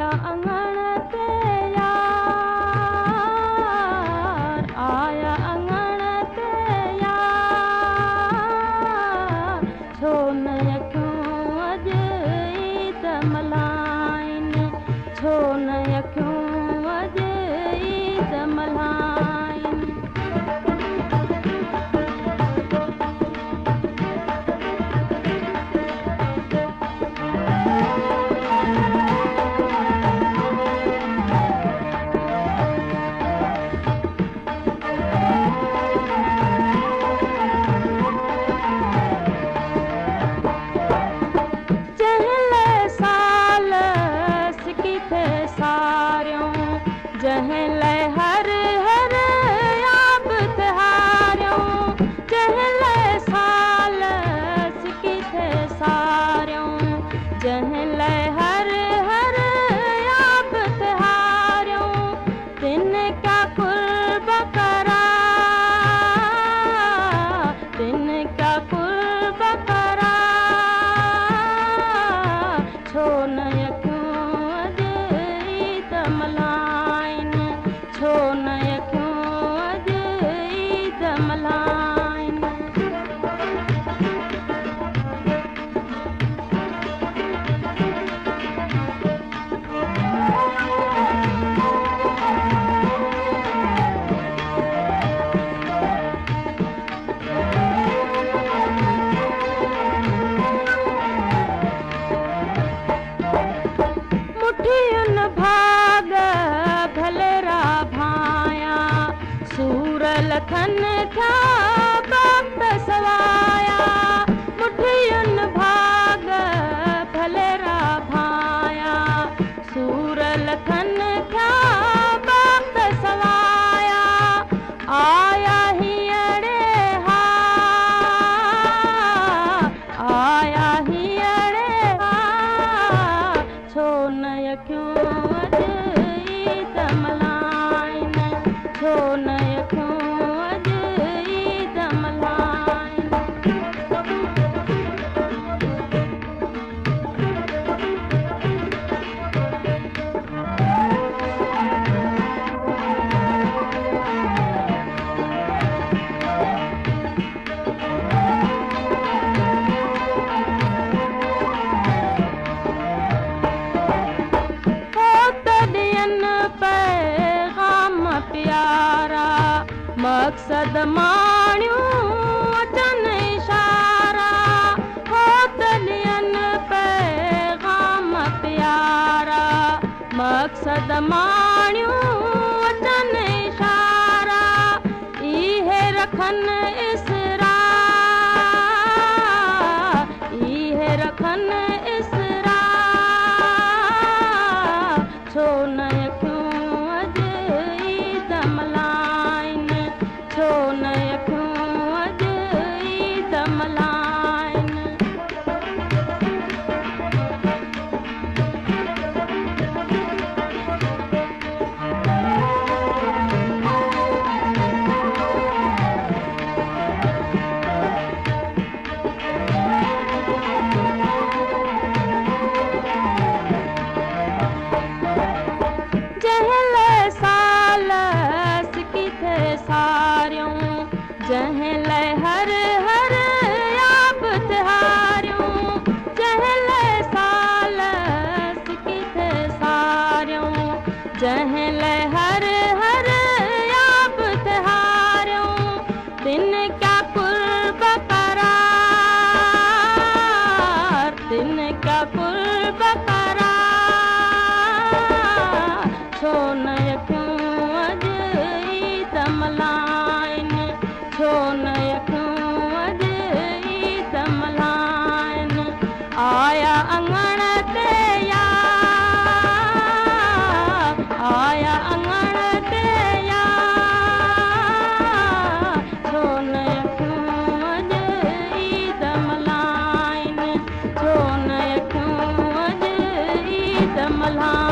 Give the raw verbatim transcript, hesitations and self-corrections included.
अंगण ते यार, आया अंगण ते यार, छो न अखियूं अॼु ईद मल्हाइन, छो न अखियूं अॼु ईद मल्हाइन। जंहिं लाइ हर हर याब तिहारियूं, जंहिं लाइ साल सिकी थे सारियूं, जंहिं लाइ हर हर याब तिहारियूं, तिन क्या कुर्ब करा, तिन क्या कुर्ब करा, छो न अखियूं अॼु ईद मल्हाइन, छो न अखियूं अॼु ईद मल्हाइन। मुठियुन भाग भलरा भाया, सूर लखन था वक्त सवाया, मुठियुन भाग भलरा भाया, सूर लखन था वक्त सवाया, आया हींअरे हा, आया हींअरे हा, छो न अखियूं अॼु ईद मल्हाइन, छो न अखियूं अॼु ईद मल्हाइन। प्यारा मक़सद माण्यूं अचन इशारा, हो त ॾियनि पैगाम प्यारा, मक़सद माण्यूं अचन इशारा, इहे रखनि इसरार, इहे रखनि इसरार, छो न अखियूं अॼु ईद मल्हाइन, छो न अखियूं अॼु ईद मल्हाइन। जंहिं लाइ साल सिकी थे सारियूं, जंहिं लाइ हर हर याब तिहारियूं, जंहिं लाइ साल सिकी थे सारियूं, जंहिं लाइ हर हर याब तिहारियूं, तिन क्या कुर्ब करार, तिन क्या कुर्ब करार, छो न अखियूं अॼु ईद मल्हाइन, छो न अखियूं अॼु ईद मल्हाइन। आया अंगण ते यार, आया अंगण ते यार, छो न अखियूं अॼु ईद मल्हाइन, छो न अखियूं अॼु ईद मल्हाइन।